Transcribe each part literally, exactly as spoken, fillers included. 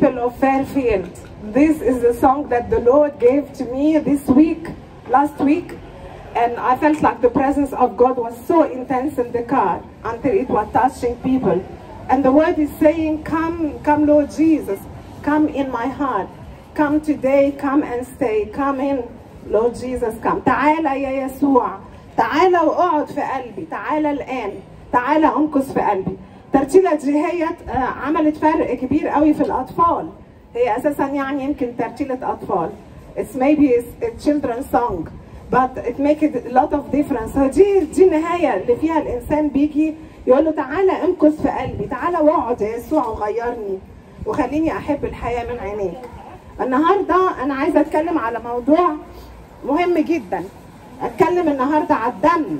people of Fairfield, this is the song that the Lord gave to me this week, last week, and I felt like the presence of God was so intense in the car until it was touching people. And the word is saying, come, come Lord Jesus, come in my heart. Come today, come and stay. Come in, Lord Jesus, come. تعالى يا يسوع. تعالى واقعد في قلبي. تعالى الآن. تعالى أمكث في قلبي. الترتيلة دي هي عملت فرق كبير قوي في الأطفال. هي أساسا يعني يمكن ترتيلة أطفال. It's maybe a children's song, but it makes a lot of difference. دي دي النهاية اللي فيها الإنسان بيجي يقول له تعالى امكث في قلبي. تعالى واقعد يا يسوع وغيرني وخليني أحب الحياة من عينيك. النهارده أنا عايزة أتكلم على موضوع مهم جدا. أتكلم النهارده على الدم.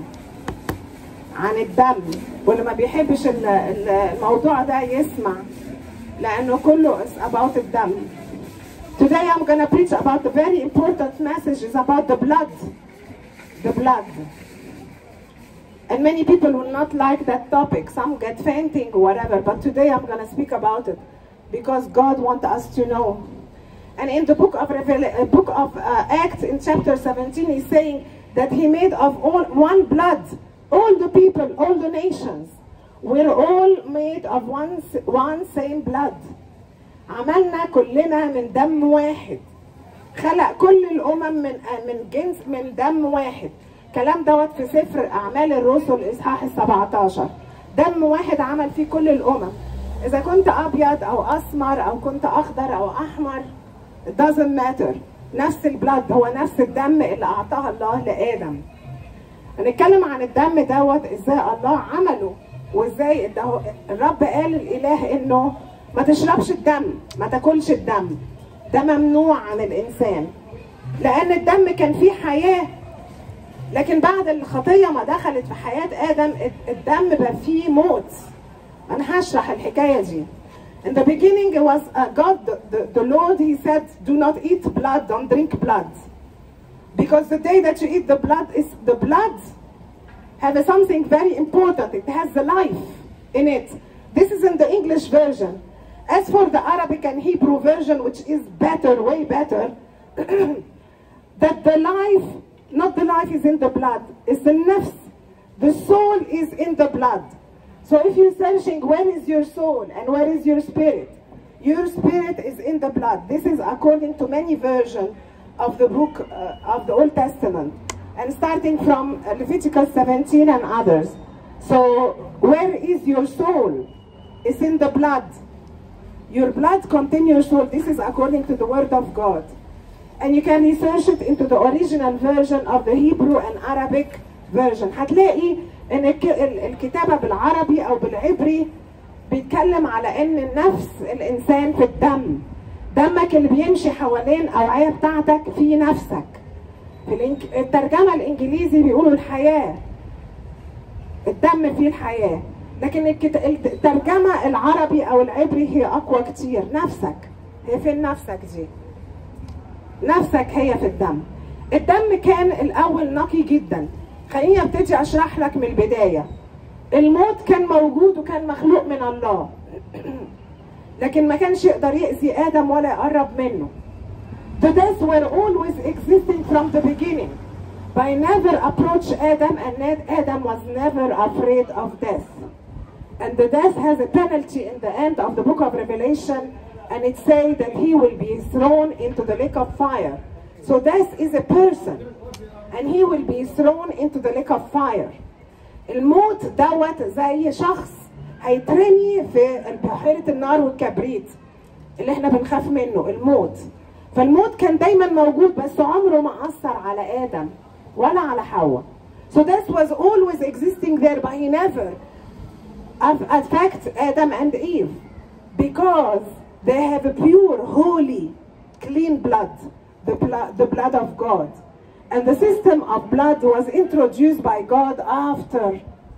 عن الدم، واللي ما بيحبش الموضوع ده يسمع لأنه كله is about الدم. Today I'm gonna preach about the very important message is about the blood. The blood. And many people will not like that topic. Some get fainting or whatever, but today I'm gonna speak about it because God wants us to know. And in the book of Revelation, book of uh, Acts in chapter seventeen, he's saying that he made of all one blood. All the people, all the nations, we're all made of one, one same blood. عملنا كلنا من دم واحد. خلق كل الأمم من من جنس من دم واحد. كلام دوت في سفر أعمال الرسل إصحاح السبعتاشر. دم واحد عمل فيه كل الأمم. إذا كنت أبيض أو أسمر أو كنت أخضر أو أحمر، it doesn't matter. نفس البلد هو نفس الدم اللي أعطاه الله لآدم. هنتكلم عن الدم دوت ازاي الله عمله وازاي الرب قال الاله انه ما تشربش الدم، ما تاكلش الدم، ده ممنوع عن الانسان لان الدم كان فيه حياه. لكن بعد الخطيه ما دخلت في حياه ادم الدم بقى فيه موت. انا هشرح الحكايه دي. In the beginning it was uh, God, the, the, the Lord, he said, do not eat blood, don't drink blood. Because the day that you eat the blood, is the blood has something very important. It has the life in it. This is in the English version. As for the Arabic and Hebrew version, which is better, way better, that the life, not the life is in the blood, it's the nafs. The soul is in the blood. So if you're searching where is your soul and where is your spirit, your spirit is in the blood. This is according to many versions of the book uh, of the Old Testament, and starting from Leviticus seventeen and others. So where is your soul? It's in the blood. Your blood contains your soul. This is according to the word of God. And you can research it into the original version of the Hebrew and Arabic version. هتلاقي ان الكتابة بالعربي او بالعبري بيتكلم على ان النفس الانسان في الدم. دمك اللي بيمشي حوالين الأوعية بتاعتك في نفسك. في الترجمة الإنجليزي بيقولوا الحياة. الدم فيه الحياة. لكن الترجمة العربي أو العبري هي أقوى كتير. نفسك. هي فين نفسك دي؟ نفسك هي في الدم. الدم كان الأول نقي جدا. خليني أبتدي أشرح لك من البداية. الموت كان موجود وكان مخلوق من الله. لكن ما كانش يقدر يأذي آدم ولا يقرب منه. The deaths were always existing from the beginning. By never approach Adam, and Adam was never afraid of death. And the death has a penalty in the end of the book of Revelation, and it says that he will be thrown into the lake of fire. So death is a person, and he will be thrown into the lake of fire. الموت دوت زي شخص هيترمي في بحيرة النار والكبريت اللي احنا بنخاف منه، الموت. فالموت كان دايما موجود بس عمره ما أثر على آدم ولا على حواء. So death was always existing there, but he never affected Adam and Eve because they have a pure, holy, clean blood, the blood, the blood of God. And the system of blood was introduced by God after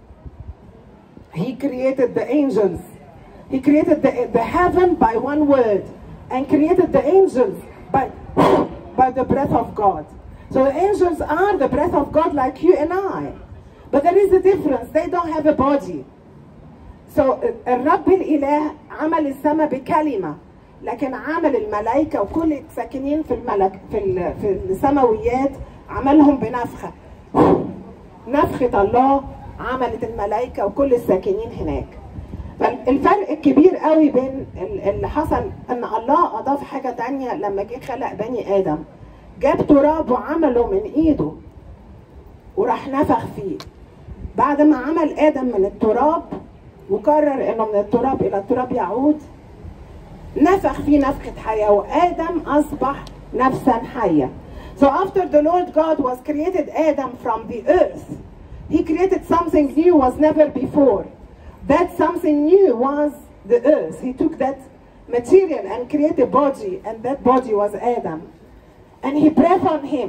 He created the angels. He created the, the heaven by one word and created the angels by, by the breath of God. So the angels are the breath of God like you and I. But there is a difference. They don't have a body. So الرب الإله عمل السماء بكلمة. لكن عمل الملائكة وكل الساكنين في الملك في في السماويات عملهم بنفخة. نفخة الله عملت الملائكة وكل الساكنين هناك. فالفرق الكبير قوي بين اللي حصل ان الله اضاف حاجة تانية لما جه خلق بني ادم، جاب تراب وعمله من ايده وراح نفخ فيه. بعد ما عمل ادم من التراب وقرر انه من التراب الى التراب يعود، نفخ فيه نفخة حياة وادم اصبح نفسا حية. So after the Lord God was created Adam from the earth, he created something new was never before. That something new was the earth. He took that material and created a body, and that body was Adam. And he breathed on him.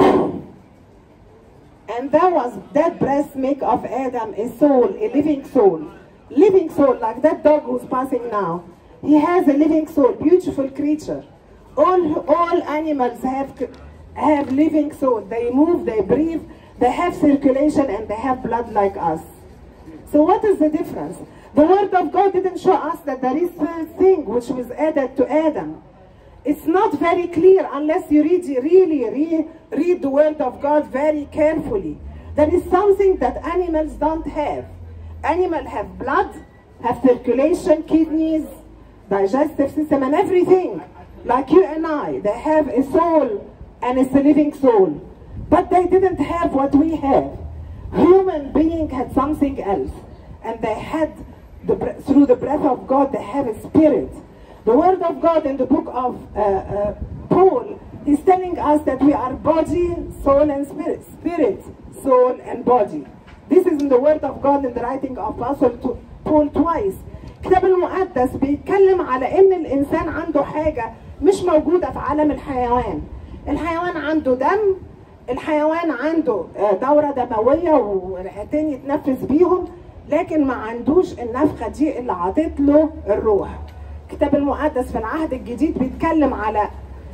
And that was that breath make of Adam a soul, a living soul. Living soul, like that dog who's passing now. He has a living soul, beautiful creature. All, all animals have, have living soul. They move, they breathe, they have circulation, and they have blood like us. So what is the difference? The word of God didn't show us that there is a thing which was added to Adam. It's not very clear unless you read, really read, read the word of God very carefully. There is something that animals don't have. Animals have blood, have circulation, kidneys, digestive system, and everything. Like you and I, they have a soul, and it's a living soul. But they didn't have what we have. Human being had something else, and they had, the, through the breath of God, they have a spirit. The word of God in the book of uh, uh, Paul, he's telling us that we are body, soul, and spirit. Spirit, soul, and body. This is in the word of God in the writing of Apostle Paul twice. الكتاب المقدس بيتكلم على ان الانسان عنده حاجة مش موجودة في عالم الحيوان. الحيوان عنده دم، الحيوان عنده دورة دموية ورئتين يتنفس بيهم، لكن ما عندوش النفخة دي اللي عطت له الروح. الكتاب المقدس في العهد الجديد بيتكلم على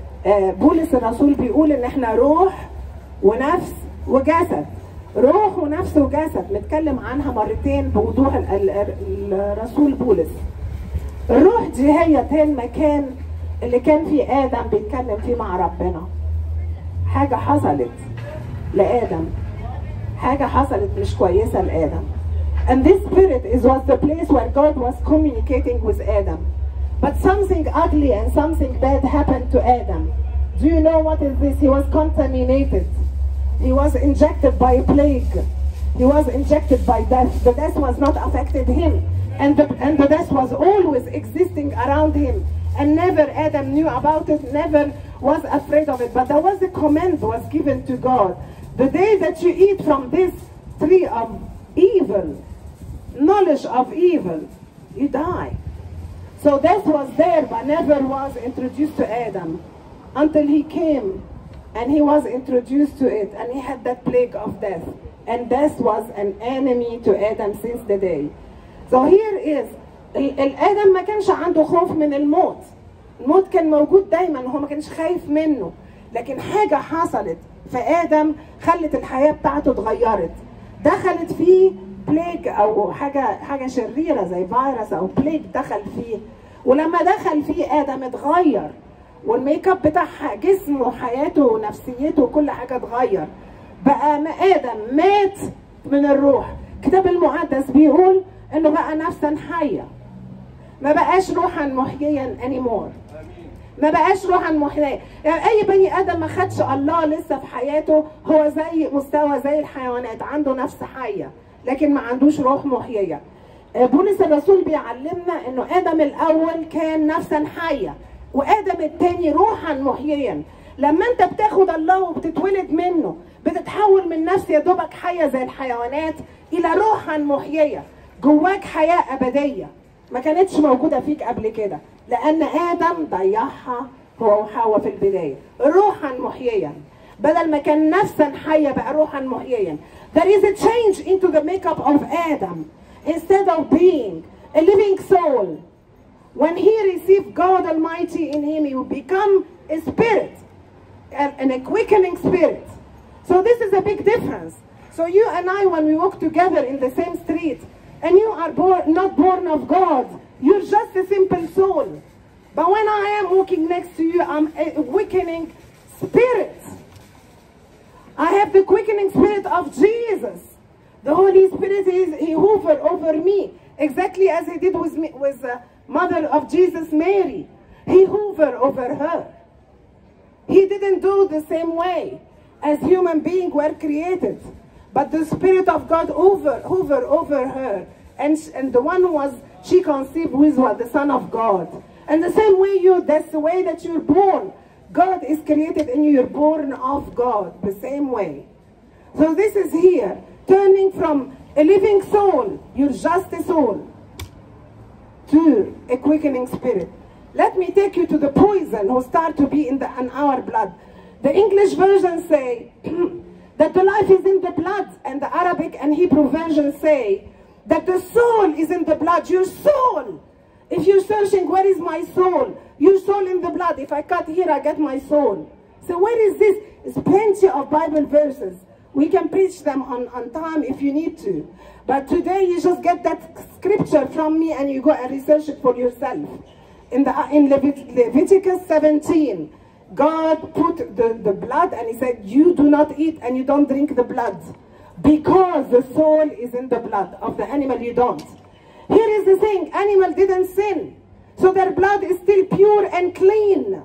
بولس الرسول بيقول ان احنا روح ونفس وجسد. روح ونفس وجسد متكلم عنها مرتين بوضوح الرسول بولس. الروح دي هي تاني المكان اللي كان فيه آدم بيتكلم فيه مع ربنا. حاجة حصلت لآدم، حاجة حصلت مش كويسة لآدم. And this spirit is was the place where God was communicating with Adam. But something ugly and something bad happened to Adam. Do you know what is this? He was contaminated. He was injected by a plague. He was injected by death. The death was not affected him. And the, and the death was always existing around him. And never Adam knew about it, never was afraid of it. But there was a command was given to God. The day that you eat from this tree of evil, knowledge of evil, you die. So death was there, but never was introduced to Adam until he came and he was introduced to it, and he had that plague of death. And death was an enemy to Adam since the day. So here is, الآدم ما كانش عنده خوف من الموت. الموت كان موجود دايما، هو ما كانش خايف منه. لكن حاجة حصلت في آدم خلت الحياة بتاعته اتغيرت. دخلت فيه بليج أو حاجة حاجة شريرة زي فيروس أو بليج دخل فيه. ولما دخل فيه آدم اتغير. والميك اب بتاعها جسمه وحياته ونفسيته وكل حاجة اتغير. بقى آدم مات من الروح. الكتاب المقدس بيقول انه بقى نفسا حية. ما بقاش روحا محييا anymore. ما بقاش روحا محييا. يعني اي بني ادم ما خدش الله لسه في حياته هو زي مستوى زي الحيوانات، عنده نفس حية لكن ما عندوش روح محيية. بولس الرسول بيعلمنا انه ادم الاول كان نفسا حية، وادم الثاني روحا محييا. لما انت بتاخد الله وبتتولد منه بتتحول من نفس يا دوبك حية زي الحيوانات الى روحا محيية. جواك حياة ابدية ما كانتش موجودة فيك قبل كده، لان ادم ضيعها هو وحواء في البداية. روحا محييا بدل ما كان نفسا حية بقى روحا محييا. There is a change into the makeup of Adam. Instead of being a living soul, when he received God Almighty in him, he will become a spirit, and a quickening spirit. So this is a big difference. So you and I, when we walk together in the same street, and you are born, not born of God, you're just a simple soul. But when I am walking next to you, I'm a quickening spirit. I have the quickening spirit of Jesus. The Holy Spirit, is He hovered over me, exactly as He did with me, with the mother of Jesus, Mary. He hovered over her. He didn't do the same way as human beings were created. But the Spirit of God hovered, hovered over her. And, and the one was, she conceived with what? The Son of God. And the same way you, that's the way that you're born. God is created and you're born of God, the same way. So this is here, turning from a living soul, you're just a soul, to a quickening spirit. Let me take you to the poison who start to be in, the, in our blood. The English versions say that the life is in the blood, and the Arabic and Hebrew versions say that the soul is in the blood, your soul. If you're searching, where is my soul? Your soul in the blood. If I cut here, I get my soul. So where is this? It's plenty of Bible verses. We can preach them on, on time if you need to. But today you just get that scripture from me and you go and research it for yourself. In, the, in Levit Leviticus seventeen, God put the, the blood and He said, you do not eat and you don't drink the blood. Because the soul is in the blood of the animal, you don't. Here is the thing, animal didn't sin. So their blood is still pure and clean.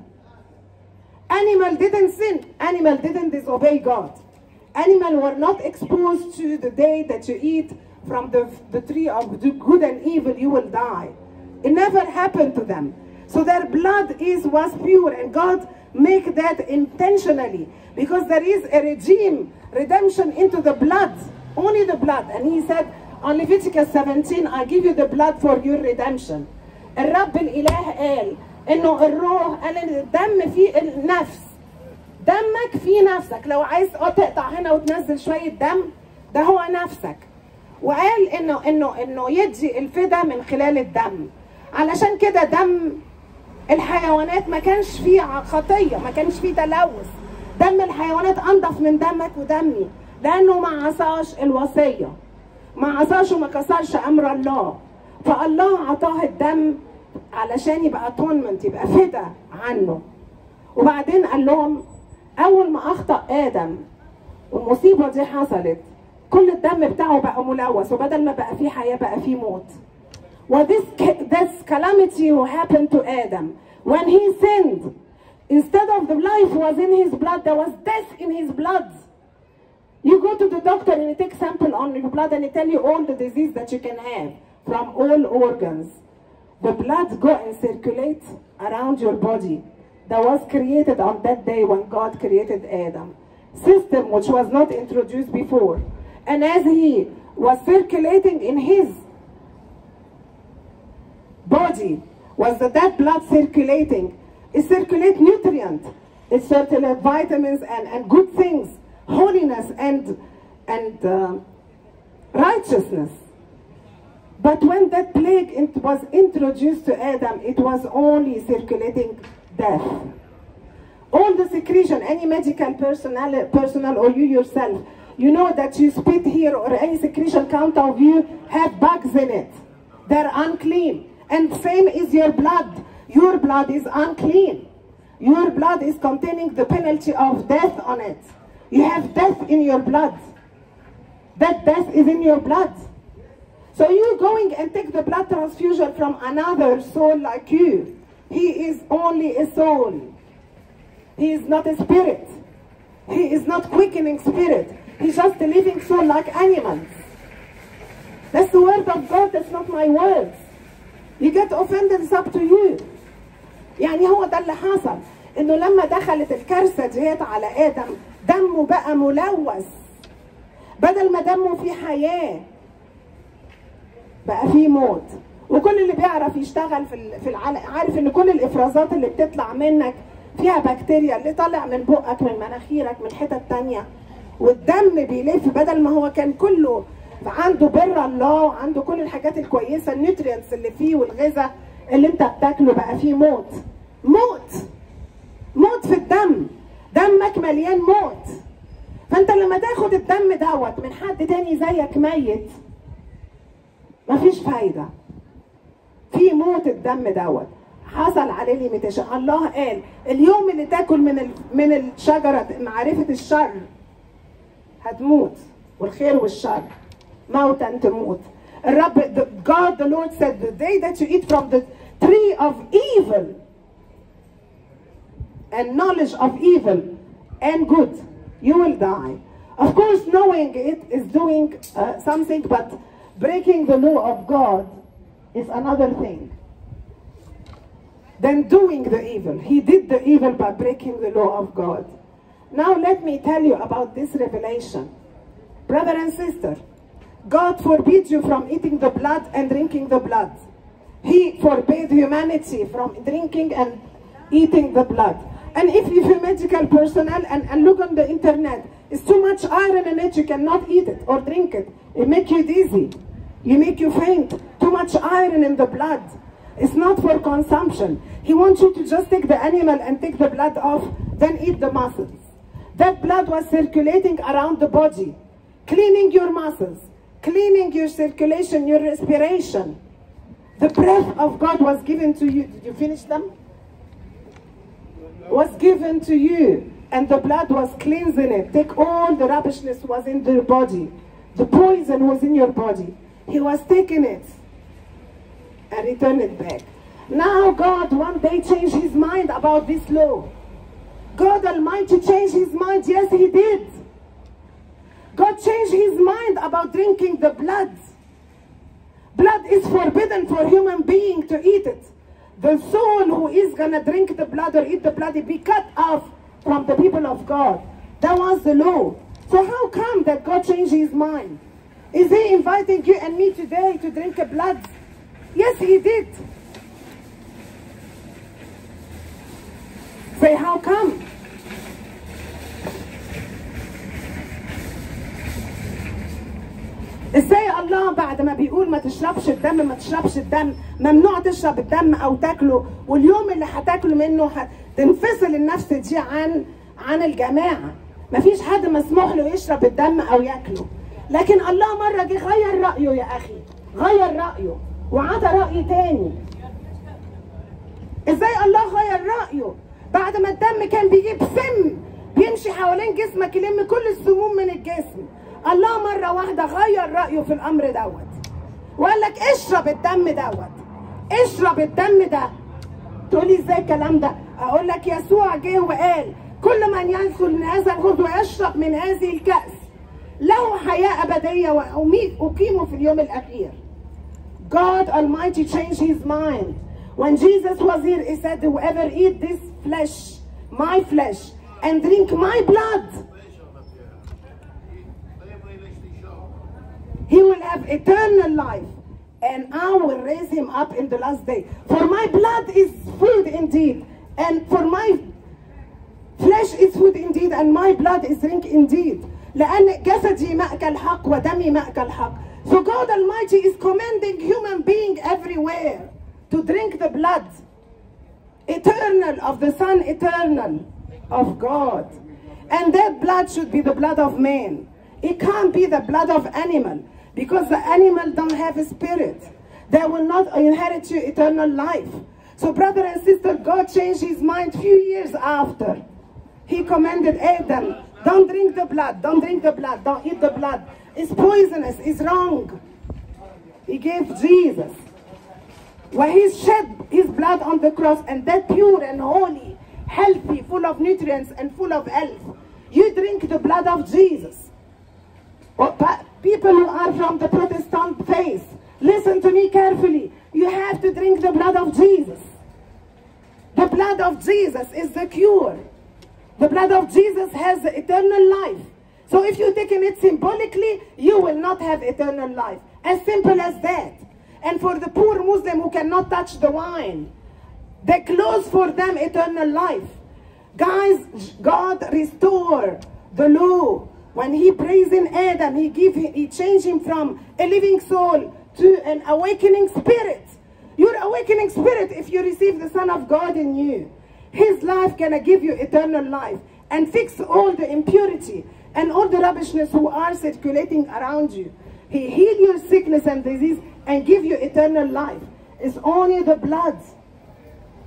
Animal didn't sin. Animal didn't disobey God. Animals were not exposed to the day that you eat from the, the tree of the good and evil, you will die. It never happened to them. So their blood is was pure, and God make that intentionally, because there is a regime, redemption into the blood, only the blood. And He said on Leviticus seventeen, I give you the blood for your redemption. الرب الإله قال إنه الروح قال إن الدم فيه النفس. دمك في نفسك، لو عايز تقطع هنا وتنزل شوية دم، ده هو نفسك. وقال إنه إنه إنه يدي الفدا من خلال الدم. علشان كده دم الحيوانات ما كانش فيه خطية، ما كانش فيه تلوث. دم الحيوانات أنضف من دمك ودمي، لأنه ما عصاش الوصية، ما عصاش وما كسرش أمر الله. فالله عطاه الدم علشان يبقى atonement، يبقى فدا عنه. وبعدين قال لهم أول ما أخطأ آدم والمصيبة دي حصلت، كل الدم بتاعه بقى ملوث، وبدل ما بقى فيه حياة بقى فيه موت. Well, this, this calamity who happened to Adam when he sinned, instead of the life was in his blood, there was death in his blood. You go to the doctor and he takes sample on your blood and he tell you all the disease that you can have from all organs. The blood go and circulate around your body that was created on that day when God created Adam. System which was not introduced before. And as he was circulating in his body, was that, that blood circulating, it circulates nutrients, it circulates vitamins and, and good things, holiness and, and uh, righteousness. But when that plague was introduced to Adam, it was only circulating death. All the secretion, any medical personnel, personnel or you yourself, you know that you spit here or any secretion count of you have bugs in it. They're unclean. And same is your blood. Your blood is unclean. Your blood is containing the penalty of death on it. You have death in your blood. That death is in your blood. So you going and take the blood transfusion from another soul like you. He is only a soul. He is not a spirit. He is not quickening spirit. He's just a living soul like animals. That's the word of God, that's not my words. You get offended, it's up to you. يعني هو ده اللي حصل، انه لما دخلت الكارثة ديت على آدم دمه بقى ملوث. بدل ما دمه فيه حياة بقى فيه موت. وكل اللي بيعرف يشتغل في في العالم عارف ان كل الافرازات اللي بتطلع منك فيها بكتيريا، اللي طالع من بقك من مناخيرك من حتت تانية، والدم بيلف بدل ما هو كان كله عنده بر الله وعنده كل الحاجات الكويسه النيوترينتس اللي فيه والغذاء اللي انت بتاكله، بقى فيه موت. موت موت في الدم، دمك مليان موت. فانت لما تاخد الدم دوت من حد تاني زيك ميت مفيش فايده، في موت الدم دوت. حصل عليه ليميتيشن. الله قال اليوم اللي تاكل من ال... من الشجره معرفه الشر هتموت، والخير والشر موتا تموت. الرب the, God the Lord said the day that you eat from the tree of evil and knowledge of evil and good you will die. Of course knowing it is doing uh, something, but breaking the law of God is another thing than doing the evil. He did the evil by breaking the law of God. Now let me tell you about this revelation. Brother and sister, God forbids you from eating the blood and drinking the blood. He forbade humanity from drinking and eating the blood. And if you're medical personnel and, and look on the internet, it's too much iron in it, you cannot eat it or drink it. It makes you dizzy. You make you faint. Too much iron in the blood. It's not for consumption. He wants you to just take the animal and take the blood off, then eat the muscles. That blood was circulating around the body, cleaning your muscles, cleaning your circulation, your respiration. The breath of God was given to you. Did you finish them? Was given to you, and the blood was cleansing it. Take all the rubbishness was in your body. The poison was in your body. He was taking it and return it back. Now God one day changed his mind about this law. God Almighty changed his mind. Yes, he did. God changed his mind about drinking the blood. Blood is forbidden for human being to eat it. The soul who is going to drink the blood or eat the blood will be cut off from the people of God. That was the law. So how come that God changed his mind? Is he inviting you and me today to drink the blood? Yes, he did. Say, how come? ازاي الله بعد ما بيقول ما تشربش الدم ما تشربش الدم، ممنوع تشرب الدم او تاكله، واليوم اللي هتاكله منه هتنفصل النفس دي عن عن الجماعه، مفيش حد مسموح له يشرب الدم او ياكله. لكن الله مره جه غير رايه يا اخي، غير رايه وعطى راي تاني. ازاي الله غير رايه؟ بعد ما الدم كان بيجيب سم بيمشي حوالين جسمك يلم كل السموم من الجسم، الله مرة واحدة غير رأيه في الأمر دوت وقال لك اشرب الدم دوت، اشرب الدم ده. تقولي ازاي الكلام ده؟ أقول لك يسوع جه وقال كل من يدخل من هذا الخبز ويشرب من هذه الكأس له حياة أبدية وأقيمه في اليوم الأخير. God Almighty changed his mind. When Jesus was here, he said, whoever eat this flesh, my flesh, and drink my blood, he will have eternal life, and I will raise him up in the last day. For my blood is food indeed, and for my flesh is food indeed, and my blood is drink indeed. لأن جسدي مأكل حق ودمي مأكل حق. So God Almighty is commanding human being everywhere to drink the blood, eternal of the Son, eternal of God. And that blood should be the blood of man. It can't be the blood of animal, because the animal don't have a spirit. They will not inherit you eternal life. So brother and sister, God changed his mind few years after. He commanded Adam, don't drink the blood, don't drink the blood, don't eat the blood. It's poisonous, it's wrong. He gave Jesus. When he shed his blood on the cross, and that pure and holy, healthy, full of nutrients and full of health, you drink the blood of Jesus. But people who are from the Protestant faith, listen to me carefully. You have to drink the blood of Jesus. The blood of Jesus is the cure. The blood of Jesus has the eternal life. So if you're taking it symbolically, you will not have eternal life. As simple as that. And for the poor Muslim who cannot touch the wine, they close for them eternal life. Guys, God restore the law. When he praised in Adam, he give he changed him from a living soul to an awakening spirit. Your awakening spirit, if you receive the Son of God in you, his life gonna give you eternal life and fix all the impurity and all the rubbishness who are circulating around you. He heal your sickness and disease and give you eternal life. It's only the blood.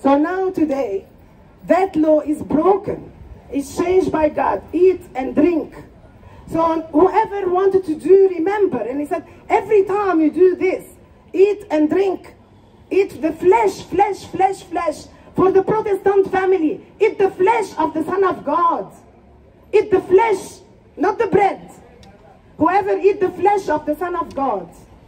So now today, that law is broken. It's changed by God. Eat and drink. So whoever wanted to do, remember. And he said, every time you do this, eat and drink. Eat the flesh, flesh, flesh, flesh. For the Protestant family, eat the flesh of the Son of God. Eat the flesh, not the bread. Whoever eat the flesh of the Son of God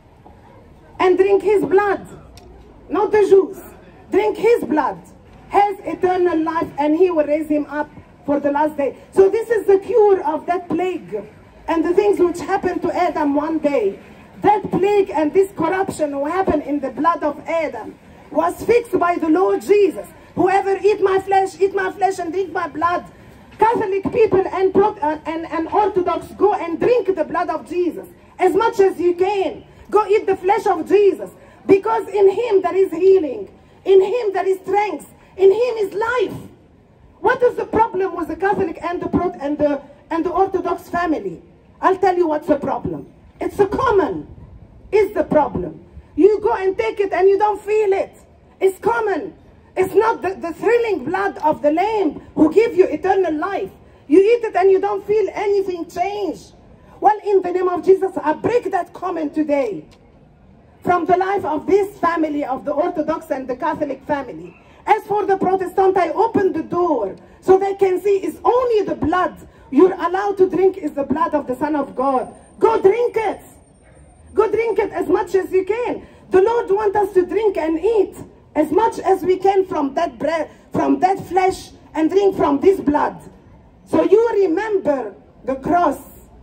and drink his blood, not the juice, drink his blood, has eternal life, and he will raise him up for the last day. So this is the cure of that plague and the things which happened to Adam one day. That plague and this corruption who happened in the blood of Adam was fixed by the Lord Jesus. Whoever eat my flesh, eat my flesh and drink my blood. Catholic people and, Pro and, and Orthodox, go and drink the blood of Jesus as much as you can. Go eat the flesh of Jesus, because in him there is healing. In him there is strength. In him is life. What is the problem with the Catholic and the, Pro and the, and the Orthodox family? I'll tell you what's the problem. It's a common is the problem. You go and take it and you don't feel it. It's common. It's not the, the thrilling blood of the Lamb who gives you eternal life. You eat it and you don't feel anything change. Well, in the name of Jesus, I break that common today from the life of this family, of the Orthodox and the Catholic family. As for the Protestant, I open the door so they can see it's only the blood you're allowed to drink is the blood of the Son of God. Go drink it. Go drink it as much as you can. The Lord wants us to drink and eat as much as we can from that bread, from that flesh, and drink from this blood. So you remember the cross.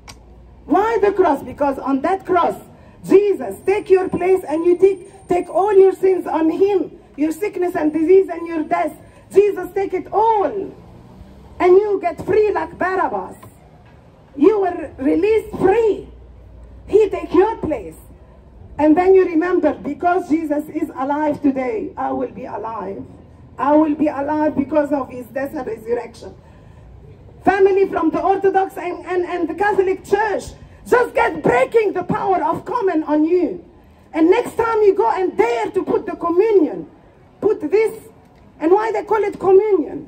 Why the cross? Because on that cross, Jesus take your place and you take, take all your sins on him. Your sickness and disease and your death. Jesus take it all. And you get free like Barabbas. You were released free. He take your place. And then you remember, because Jesus is alive today, I will be alive. I will be alive because of his death and resurrection. Family from the Orthodox and, and, and the Catholic Church, just get breaking the power of common on you. And next time you go and dare to put the communion, put this, and why they call it communion?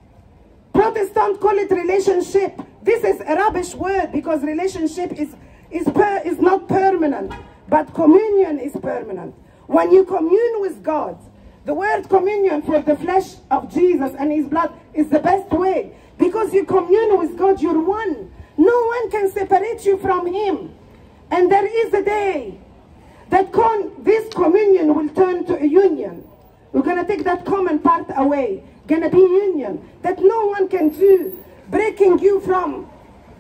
Protestant call it relationship. This is a rubbish word, because relationship is, is, per, is not permanent. But communion is permanent. When you commune with God, the word communion for the flesh of Jesus and his blood is the best way. Because you commune with God, you're one. No one can separate you from him. And there is a day that con this communion will turn to a union. We're going to take that common part away. Going to be union that no one can do, breaking you from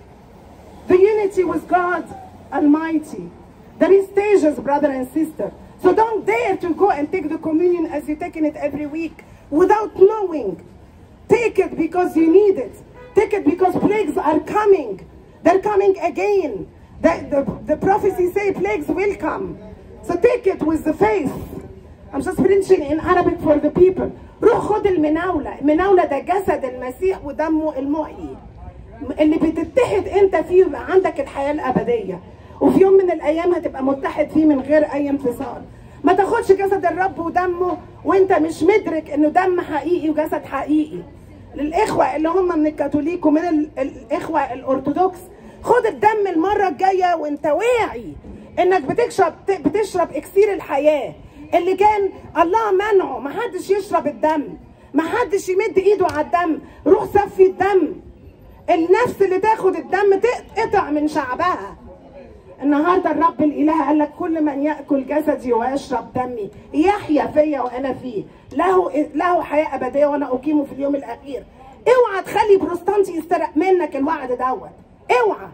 the unity with God Almighty. There is stages, brother and sister. So don't dare to go and take the communion as you're taking it every week without knowing. Take it because you need it. Take it because plagues are coming. They're coming again. The, the, the prophecy say plagues will come. So take it with the faith. I'm just preaching in Arabic for the people. روح خد المناولة. المناولة ده جسد المسيح ودمه المحيي اللي بتتحد انت فيه ويبقى عندك الحياة الأبدية. وفي يوم من الأيام هتبقى متحد فيه من غير أي انفصال. ما تاخدش جسد الرب ودمه وانت مش مدرك انه دم حقيقي وجسد حقيقي. للإخوة اللي هم من الكاثوليك ومن الإخوة الأرثوذكس، خد الدم المرة الجاية وانت واعي انك بتشرب بتشرب اكسير الحياة اللي كان الله منعه. ما حدش يشرب الدم، ما حدش يمد ايده على الدم. روح صفي الدم. النفس اللي تاخد الدم تقطع من شعبها. النهارده الرب الاله قال لك كل من ياكل جسدي ويشرب دمي يحيا فيا وانا فيه، له له حياه ابديه وانا اقيمه في اليوم الاخير. اوعى تخلي بروستانتي يسترق منك الوعد دوت. اوعى.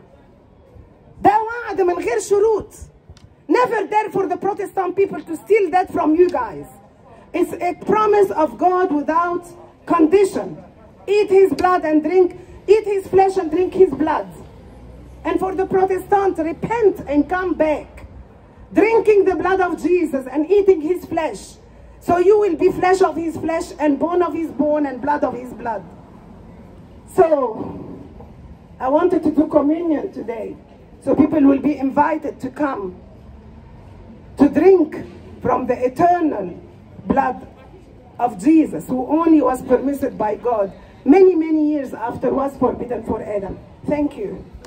ده وعد من غير شروط. Never dare for the Protestant people to steal that from you guys. It's a promise of God without condition. Eat his blood and drink, eat his flesh and drink his blood. And for the Protestant, repent and come back. Drinking the blood of Jesus and eating his flesh. So you will be flesh of his flesh and bone of his bone and blood of his blood. So, I wanted to do communion today. So people will be invited to come to drink from the eternal blood of Jesus, who only was permitted by God many, many years after was forbidden for Adam. Thank you.